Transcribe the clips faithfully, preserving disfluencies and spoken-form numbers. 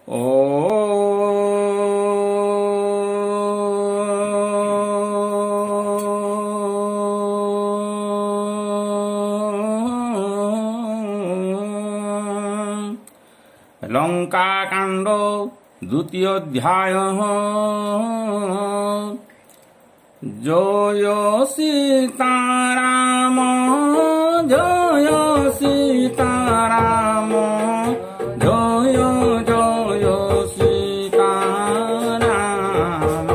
ओ लंका कांड द्वितीय अध्याय जय सीताराम जय सीताराम जय जय सीताराम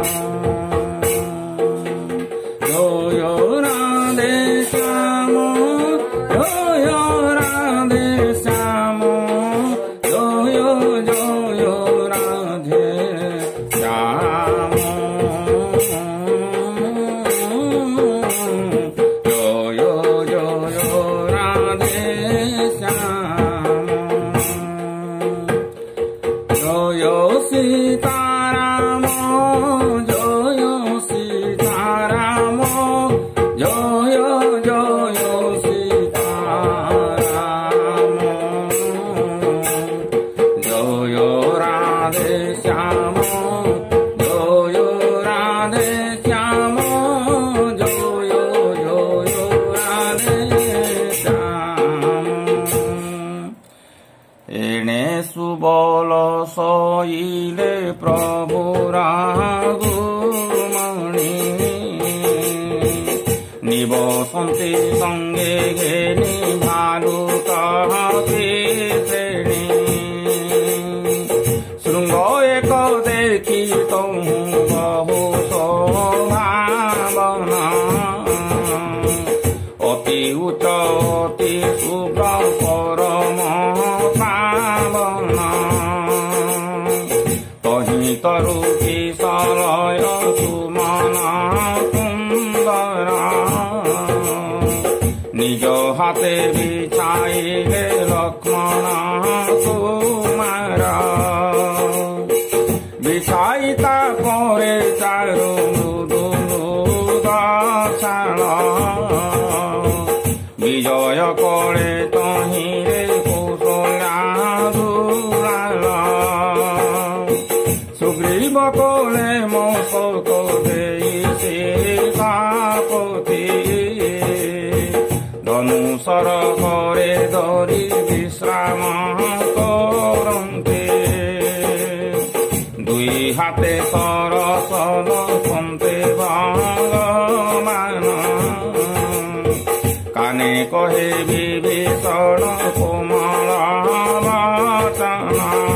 जय राधे श्याम जय राधे श्याम जय जय राधे श्याम जय जय राधे श्याम जय सीताराम जय सीताराम जय जय सीताराम जय राधे श्याम जय राधे श्याम जय जय राधे श्याम एणे सुबल सईले प्रभु राघुमणि निबसन्ति संगे घेनि भालुकते श्रेणी श्रृंग एक देखी तहु बहु शोभावना अति उच्च अति शुभ्र परम पावना तहि तरु किशलय सुमन सुंदर निज हाथे बिछाइले लक्ष्मण कुमार बिछाइता करे चारु मृदु मृदछाल विजय करे तहिरे कौशल्या दुलाल सुग्रीव कोले मस्तक देई सीतापति धनुषर करे धरि विश्राम करन्ते दुई हाथे सरसन सन्ते भगवान काने कहे विभीषण कोमल वचन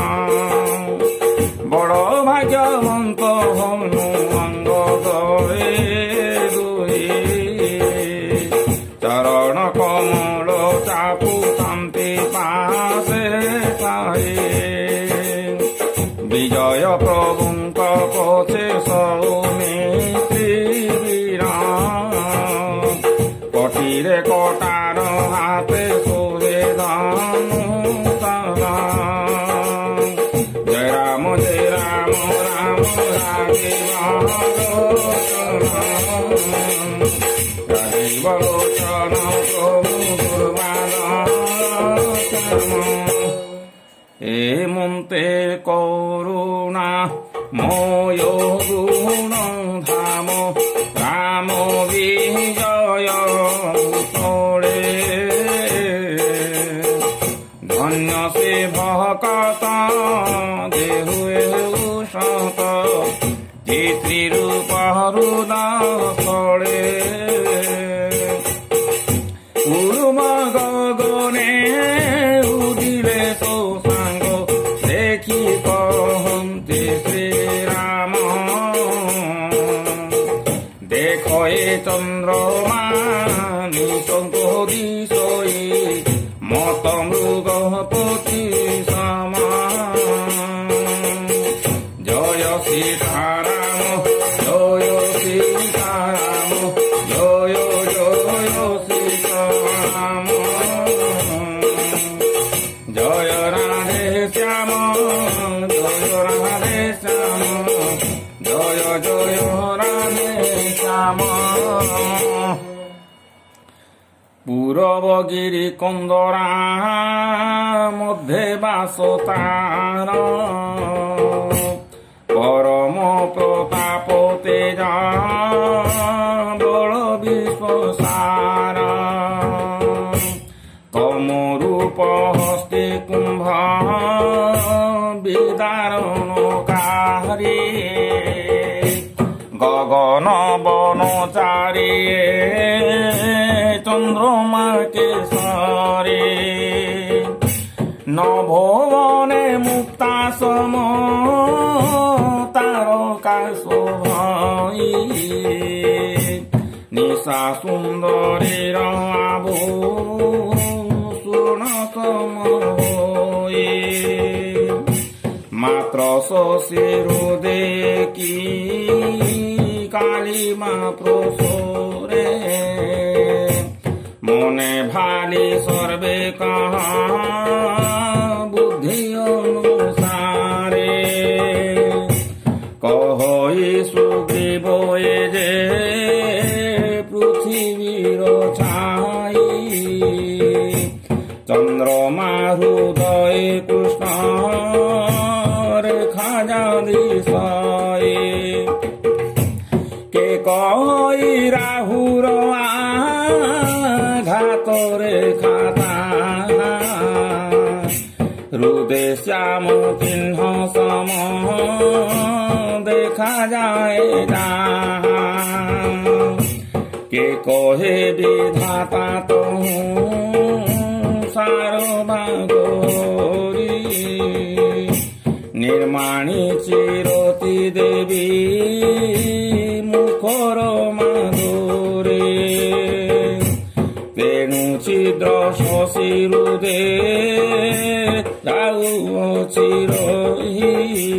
बड़ भाग्यवंत हनु अंग गए दुई चरण कमल चापु शांति पासे पाए विजय प्रभुंक पछे सौमित्री वीरा कटिरे कटार हाथे सोहे धनुषा जय राम जय राम राम राजीव लोचन प्रभु ए मुंते करुणा मोय गुण धाम राम विजय तोड़े धन्य से भक्त देहुए सत चित्री रूप हृदय उर्म गगने उदिले तो सांग देखी कहते श्रीराम देख ए चंद्रमा निशंक दिशई मत मृगपति समा जय सीताराम जय सीताराम जय जय सीताराम जय राधे श्याम जय राधे श्याम जय जय राधे श्याम पूर्व সুরবগিরি কন্দরা মধ্যে বাস তার পরম প্রতাপ তেজা বড় বিশ্বসার তমরূপ হস্তে কুম্ভ বিদারণকারী গগন বনচারী চন্দ্রমা কেশরী নভুবনে মুক্তাসম তারকা শোভী নিশা সুন্দরীর আভূষণ সম হই মাত্র শশীরু দেখি কালিমা প্রসরে মনে ভালি সর্বে কাহা বুদ্ধি অনুসারে কহই সুগ্রীব এ যে পৃথিবীর ছাই চন্দ্রমা হৃদয় কৃষ্ণ রেখা দিশায় কে কই রাহুর আঘাত রেখা হৃদে শ্যাম চিহ্ন সম দেখা যায় না কে কহে বিধাতা তো সারবাগরি নির্মাণী চিরতি দেবী মুখর মাধুরী তেণু ছিদ্র শশীরুদে যাউছি রহি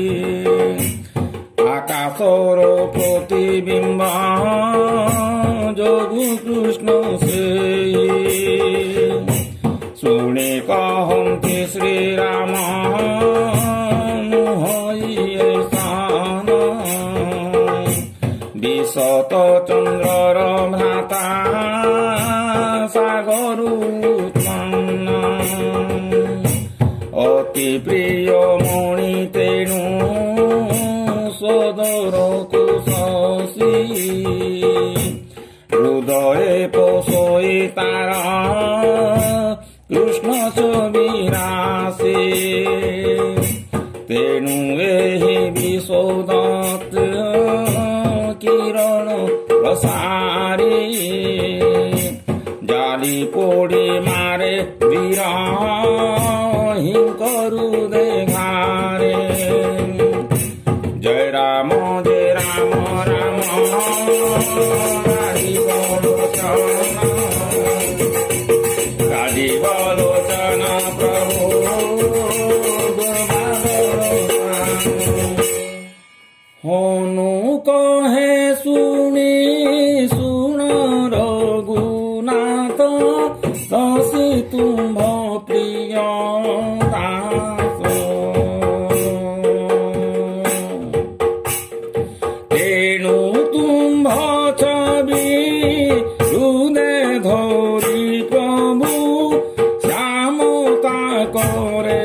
আকাশর প্রতিবিম্ব যোগু কৃষ্ণ সেই শুনে কহন্তি শ্রীরাম হইয়ে সান বিশত চন্দ্রর ভ্রাতা সাগর উৎপন্ন অতি প্রিয় মণি তেণু সদর কুশী হৃদয়ে পোষই তারা কৃষ্ণ ছবি রাশি তেণু এহি বিশোদত কিরণ প্রসারী জালি পোড়ি মারে বীর হিংকরু দেঘারে জয় রাম জয় রাম রাম রাজীব রাজীব লোচন প্রভু হনু কহে শুনি শুণ রঘুনাথ শশী তুম্ভ প্রিয় দাস তেণু তুম্ভ ছবি হৃদে ধরি প্রভু শ্যামতা করে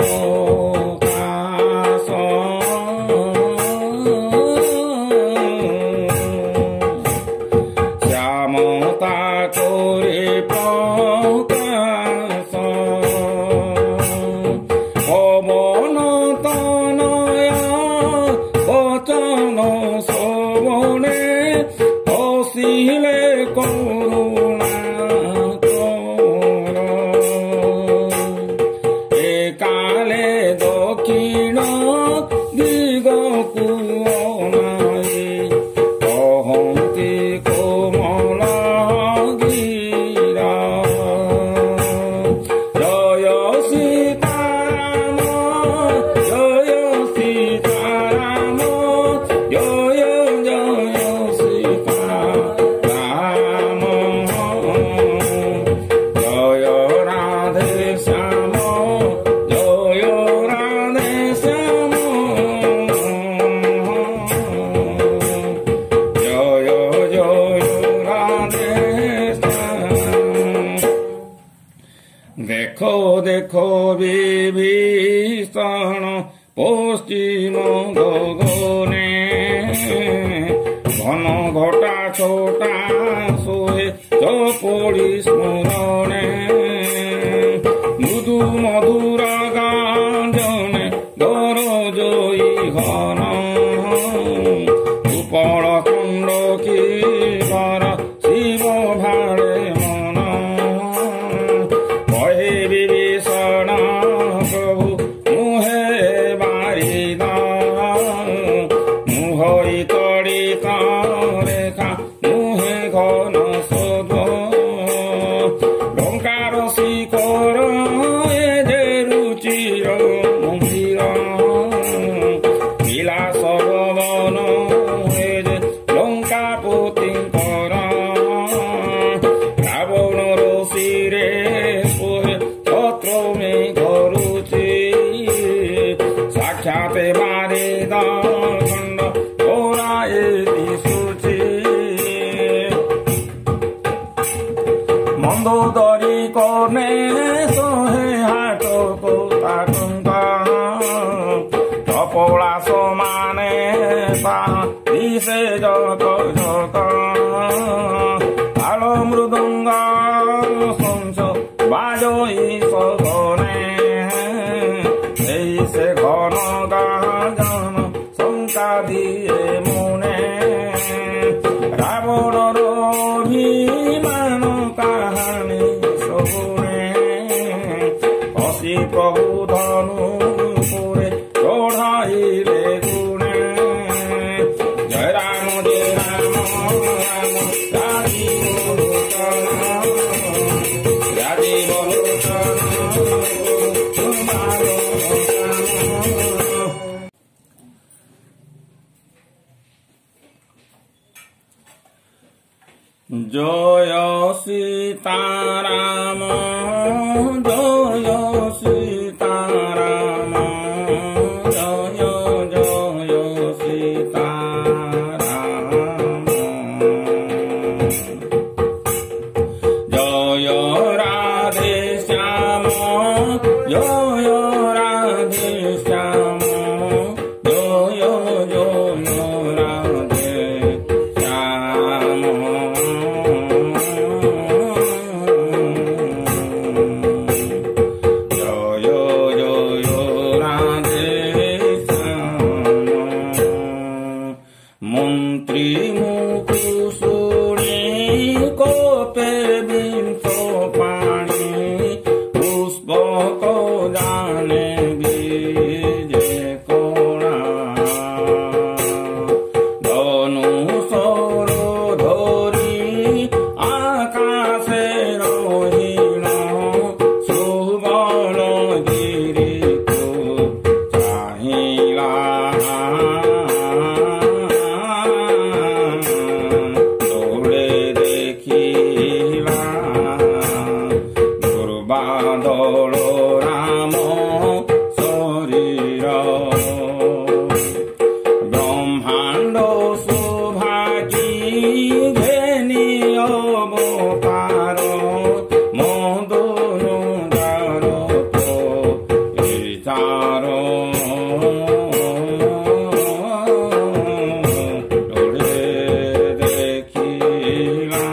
প্রকাশ শ্যামতা করে প্রকাশ পবন তনয় বচন শ্রবণে হসিলে করুণা কর একালে দক্ষিণ দিগকু অনাই কহন্তি কোমল গিরা দেখো দেখো বিভীষণ পশ্চিম গগনে ঘন ঘটা ছোটা সোহে চপড়ি স্মরণে মৃদু মধুর গাঞ্জনে গরজয়ী ঘন উপর খণ্ড কিবার শিব ভাড়ে মন কহে বিভীষণ প্রভু মুহে বারিদ মুহই তড়িত রেখা মুহে ঘন শোধ লঙ্কার শিখর এ যে রুচির মন্দির বিলাস ভবন এ যে লঙ্কাপতিঙ্কর রাবণর শিরে পোহে ছত্র মেঘ রুচি সাক্ষাতে বারিদ খণ্ড ওরায়ে দিশুচি মন্দোদরী কর্ণে সোহে হাট কোতাকুঙ্ক চপলা সমানে পা দিশে জক জক তাল মৃদঙ্গ শংস বাজই সগনে এই সে ঘন গাজন শঙ্কা দিয়ে মনে রাবণর অভিমান কাহানি সগুনে অসি প্রভু ধনু পুরে চড়াইলে গুণে জয় রাম জয় রাম রাম রাজীব লোচন রাজীব লোচন তোমার জয় সীতারাম জয় সীতারাম জয় জয় সীতারাম জয় রাধে শ্যাম জয় রাধে শ্যাম জয় জয় রাধে শ্যাম মন্ত্রী মুকুশুণী কোপে বিংশ পাণি পুষ্পক জানে বীজে কোণা ধনুষর ধরি আকাশে রহিণ সুবল গিরিকু চাহিলা বাদল রাম শরীর ব্রহ্মাণ্ড শোভাকি ঘেনি অবতার মদন যার চার দেখিলা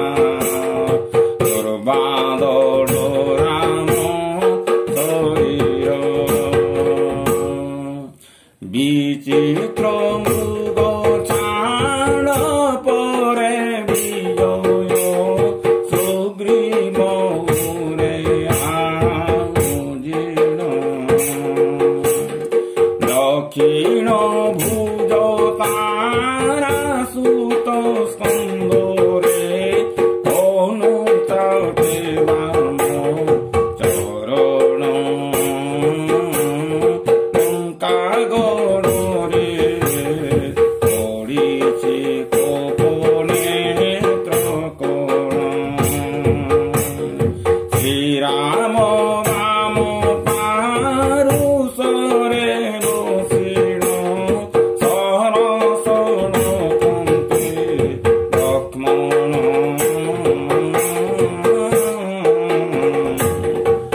তোর বাদল বিচিত্র মৃগ ছাড় পরে বিজয় সুগ্রীব উরে আউজিণ দক্ষিণ ভুজ তারা সুত স্কন্দরে অনুতাপে বাম চরণ কাগরে পড়িছে কোপনে ত্রকোণ শ্রীরাম রাম পারুষরে বসিণ সরসন কন্তে লক্ষ্মণ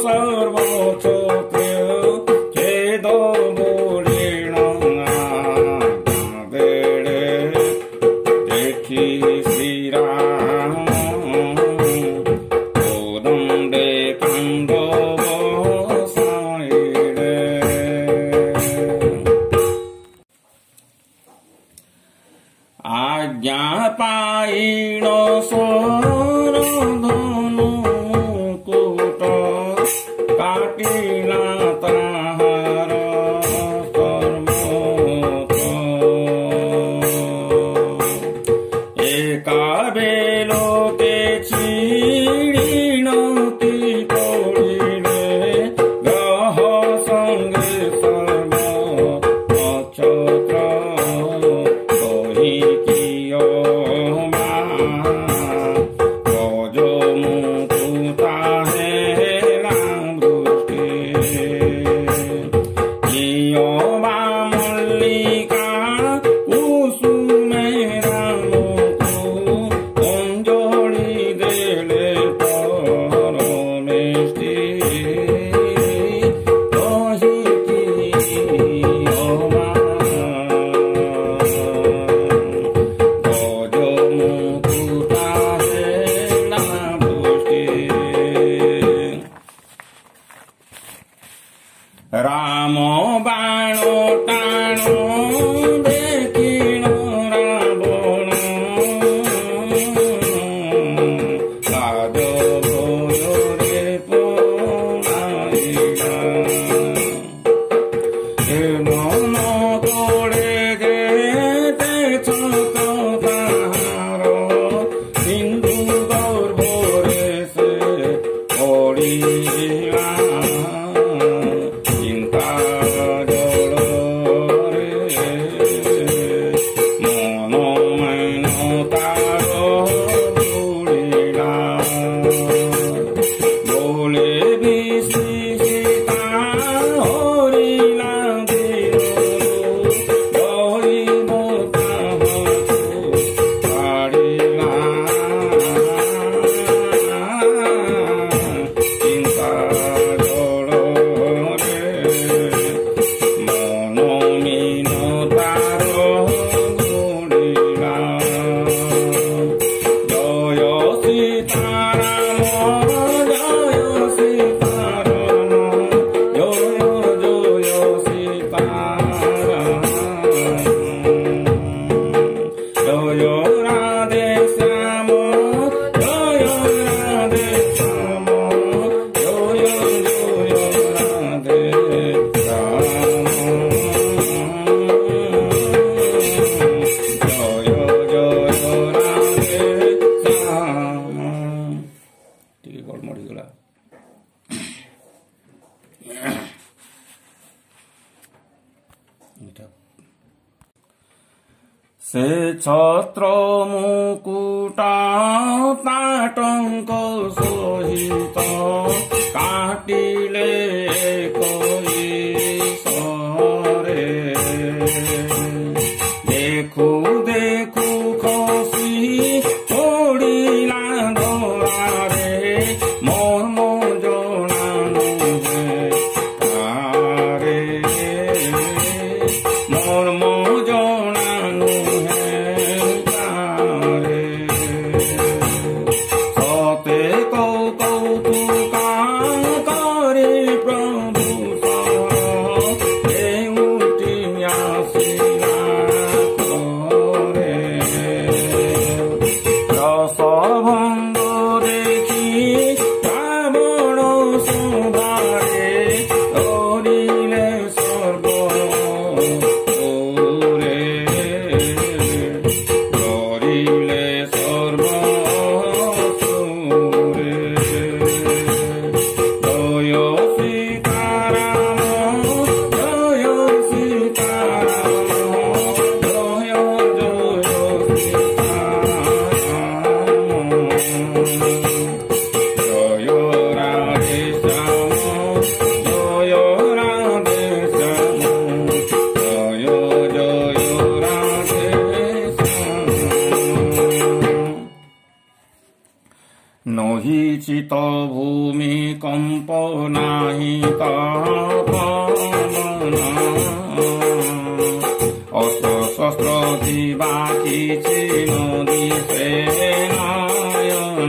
सर्वक्षत्रिय खेद बोलिण बेड़े देखी श्री राम कोदंडे कांड बसाइले। आज्ञा पाइण सरधनु मुकुट काटिला ताहार सर्वत्र। एका बेलोके छिड़िणति पड़िले ग्रह संगे सर्व नक्षत्र कहि किय मा गज मुकुता हेला दृष्टि किय मा मल्लिका कुसुमेरा मुकु अंजलि देले परमेष्टि कहि किय मा गज मुकुता हेला दृष्टि। राम बाण टाण देखिण रावण लाज भୟରେ पलाइला। মন করে যেতে ছোট তাহার সিন্ধু গর্ভরে সে পড়িলা। চিন্তা জড়রে মন মাইন তার বুড়িলা। বলে বিশি সীতা হরিলা দৈব তাহাকু পাড়িলা। চিন্তা জড়রে মন মিন তার বুড়িলা। জয় সীতারাম জয় সীতারাম জয় জয় সীতারাম জয় রাধে শ্যাম জয় রাধে শ্যাম জয় জয় রাধে শ্যাম জয় জয় রাধে শ্যাম। ଟିକେ ଗଡ଼ମଡ଼ ହେଇଗଲା। ସେ ଛତ୍ର ମୁକୁଟ ତାଟଙ୍କ ସହିତ କାଟିଲେ କଇସରେ। ଦେଖୁ ଦେଖୁ ଖସି ପଡ଼ିଲା ଧରାରେ ମର୍ମ ଜଣା ନୁହେଁ ତାରେ। ମର୍ମ ଜଣା ନୁହେଁ ତାରେ। ସତେ କଉ କୌତୁକା କରି ପ୍ରଭୁ ସର କେଉଁଠି ଆସିଲା କରେ। ରସଭଙ୍ଗ ଦେଖି ରାବଣ ଶୋଭାରେ ଧରିଲେ ସର୍ବ ଓରେ। ଧରିଲେ ସର୍ବ ଓରେ। ଜୟ ସୀତାରାମ ଜୟ ସୀତାରାମ ଜୟ ଜୟ ସୀତାରାମ ଜୟ ରାଧେ ଶ୍ୟାମ ଜୟ ରାଧେ ଶ୍ୟାମ ଜୟ ଜୟ ରାଧେ ଶ୍ୟାମ। নহি চিত ভূমি কম্প नाही তপনা অস্ত্র শস্ত্র দিবা কিছু নদিছে নয়ন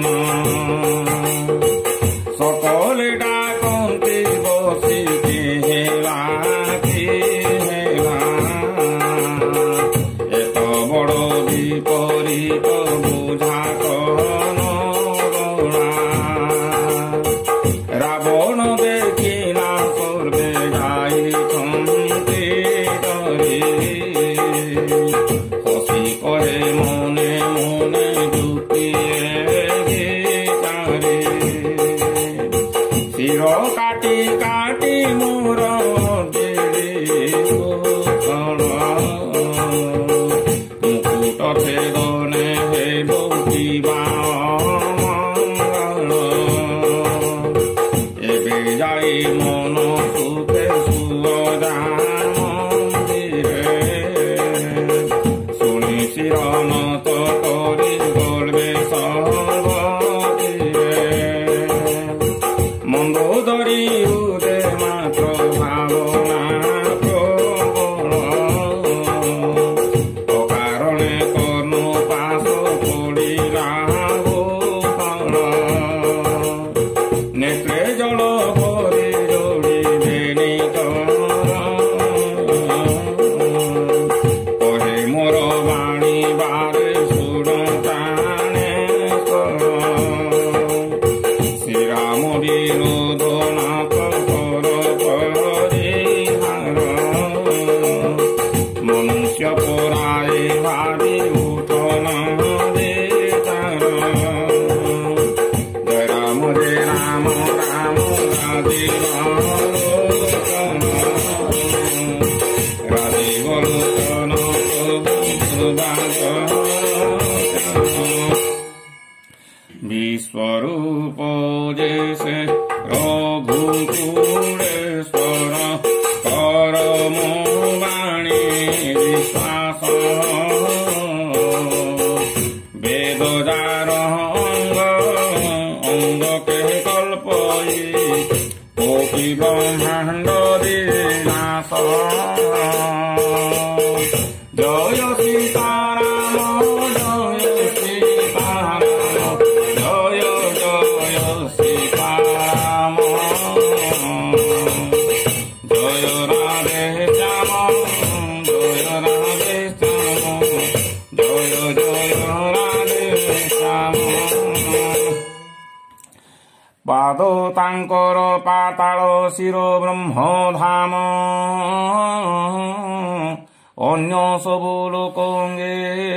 সকলে ডাকন্তি বসি কি হেলা কি হেলা এত বড় বিপরীত বুঝা কন রাবণ দেখিলা সর্বে যাইছন্তি ডরি হসি কহে মনে মনে যুক্তিয়ে গীতারে শির কাটি কাটি মোর মুকুট ছেদনে হে বৌটিবা এবে যাই মন সুখে সুঅজা মন্দিরে শুনি শিরনত করি গলবে সর্বদিরে মন্দোদরী উদে মাত্র ভাবনা প্রবল অকারণে কর্ণ পাশ পড়িলা গোপাল নেত্রে জল ভরে জড়িবে নিকর কহে মোর বাণী বারে শুণ প্রাণে শ্রীরাম বিনোদ নাথ কর পরিহার মনুষ্য পরায়ে ভারি উঠন দেতার জয় রাম জয় রাম রাম রাধে লোচন রাধে লোচন বিশ্বরূপ জেসে রঘুকুলেশ্বর পরম বাণী বিশ্বাস বেদ যার অঙ্গ অঙ্গকে কল্পই কোটি ব্রহ্মাণ্ড বিনাশ জয় সীতারাম জয় সীতারাম জয় জয় সীতারাম জয় রাধে শ্যাম জয় রাধে শ্যাম জয় জয় রাধে শ্যাম পাদ তাঙ্কর পাতাଳ শির ব্রহ্মধাম ଅନ୍ୟ ସବୁ ଲୋକଙ୍ଗେ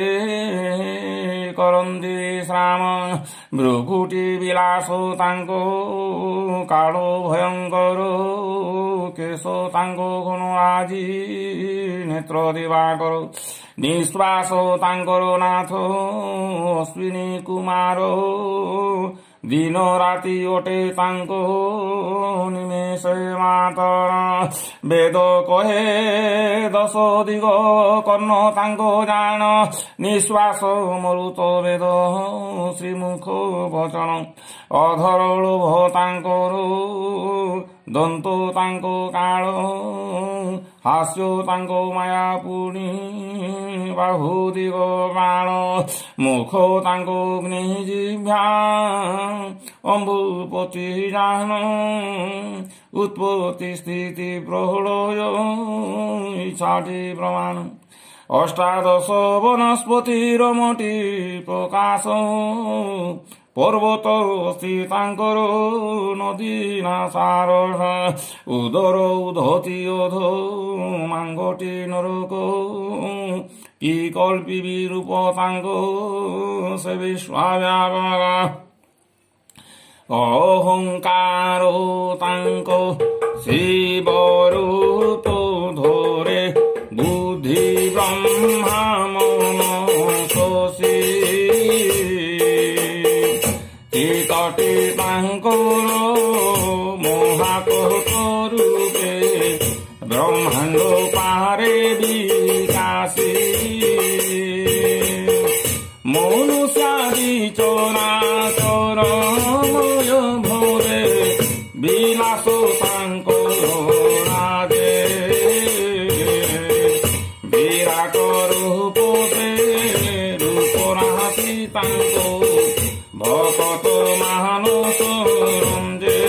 କରନ୍ତି ଶ୍ରାମ ଭୃଗୁଟି ବିଳାସ ତାଙ୍କ କାଳ ଭୟଙ୍କର କେଶ ତାଙ୍କ ଘନ ଆଜି ନେତ୍ର ଦିବାକର ନିଶ୍ୱାସ ତାଙ୍କର ନାଥ ଅଶ୍ୱିନୀ କୁମାର ଦିନ ରାତି ଅଟେ ତାଙ୍କ ନିମେଷେ ମାତର ବେଦ କହେ ଦଶ ଦିଗ କର୍ଣ୍ଣ ତାଙ୍କ ଜାଣ ନିଶ୍ୱାସ ମରୁତ ବେଦ ଶ୍ରୀମୁଖ ବଚନ ଅଧର ଲୋଭ ତାଙ୍କର ଦନ୍ତ ତାଙ୍କ କାଳ ହାସ୍ୟ ତାଙ୍କ ମାୟା ପୁଣି ବାହୁ ଦିଗ ବାଣ ମୁଖ ତାଙ୍କ ଅଗ୍ନି ଜିହ୍ବା ଅମ୍ବୁପତି ଜାନ ଉତ୍ପତ୍ତି ସ୍ଥିତି ପ୍ରଳୟ ଇଚ୍ଛାଟି ପ୍ରମାଣ ଅଷ୍ଟାଦଶ ବନସ୍ପତିର ମୋଟି ପ୍ରକାଶ ପର୍ବତ ଅସ୍ତି ତାଙ୍କର ନଦୀ ନାସାର ଉଦର ଉଧତି ଅଧ ମାଙ୍ଗଟି ନରକ କି କଳ୍ପିବି ରୂପ ତାଙ୍କ ସେ ବିଶ୍ୱାବ୍ୟାପକ ଅହଙ୍କାର ତାଙ୍କ ଶିବ ରୂପ ଧରେ ବୁଦ୍ଧି ବ୍ରହ୍ମା ମନ ଶୋଷି ଚିତଟି ତାଙ୍କର ମହାକୋଟ ରୂପେ ବ୍ରହ୍ମାଣ୍ଡ ପାରେ ବିକାଶୀ ମନୁଷ୍ୟାଦି ଚରାଚର ମୟ ଭୋରେ ବିଲାସ दासो तांको राजे विराट रूप से रूप राशि तांको भक्त मानस रंजे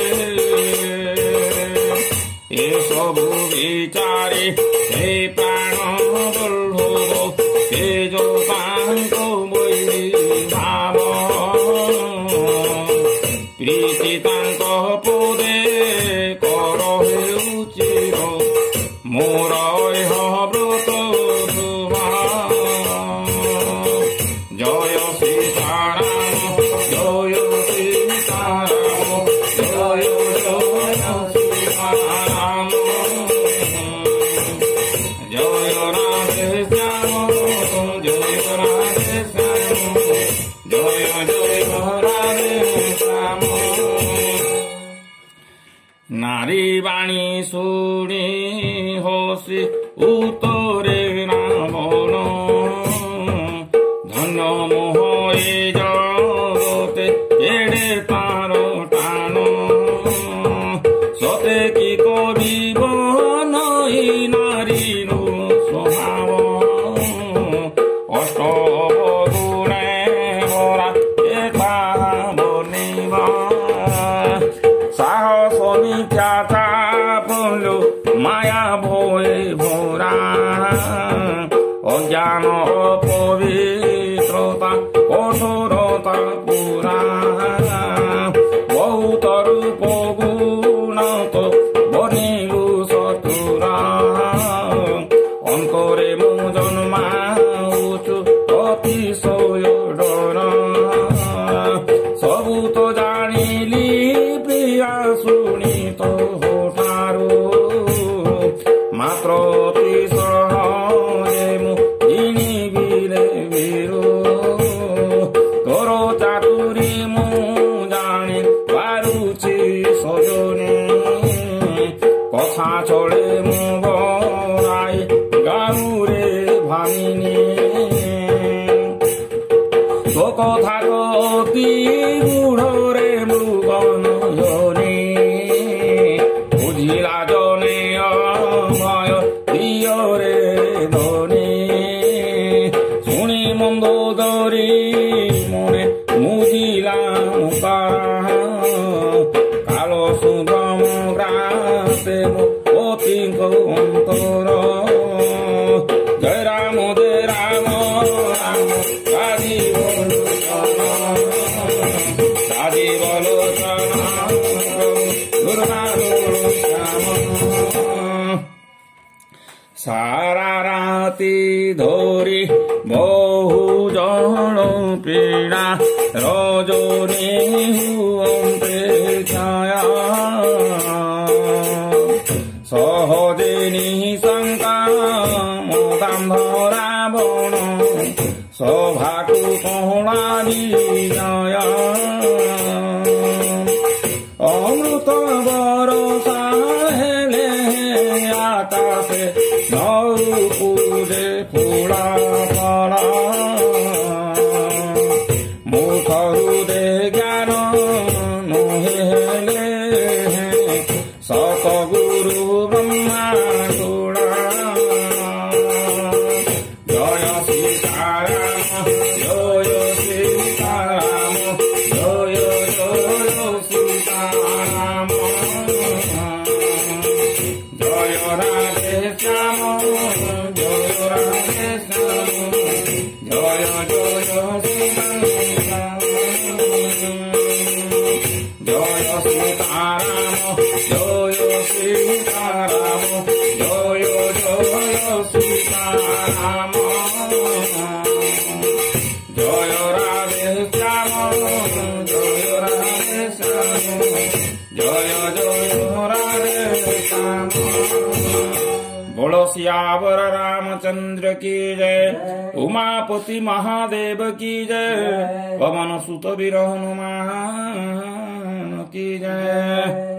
ए सबु विचारे हे प्राण बल्लभ तेज तांको बैरी भाव प्रीति तांको पदे कर हेउचिर मोर एह व्रत जय सीताराम जय सीताराम जय जय सीताराम जय राधे श्याम जय राधे श्याम जय जय राधे श्याम नारी बाणी शुणी हसी उतरे रावण धन्य मोह ए जगते एड़े तार टाण सते कि करिब नई नारी स्वभाव अष्ट गुणे भरा एका बनिब साहस मिथ्याचा फलो माया भये भरा अज्ञान अपवित्रता कठोरता पुरा बहुत रूप गुण तो बनिलु सतुरा अंतरे मु जन्माउछु अतिशय डर सबु तो जानिली प्रिया शुणी तो होठारू मात्र अति सहजे मु जिनिबिरे वीरू तोर चातुरी मु जानी पारुछि सजनी कथा चले मु बराई गारुरे भामिनी तो कथा कति गुढ़रे मृगन जनी बुझिला जने अभय प्रियरे धनी शुणी मंदोदरी मने मुजिला काल सुगम ग्रासे अति अंतर जय राम जय राम राम राजीव राजीव लोचन दुर्गा श्याम सारा राति धोरी बहु जन पीड़ा रजनी हुअन्ते छाया सहजे निशंका मोदान्ध रावण सभाकु कहुणारी जय अमृत बरसा हेले आकाशे नौ पूजे फूला फला मुखरु दे ज्ञान नहेले सतगुरु ब्रह्मा गुणा जय सीताराम जय सीताराम जय जय सीताराम जय राधे श्याम जय राधे श्याम जय जय सीताराम जय सीताराम जय सीताराम जय जय सीताराम जय राधे श्याम जय राधे श्याम जय जय राधे श्याम बोलो सियावर रामचंद्र की जय उमापति महादेव की जय पवन सुत वीर हनुमान की जय।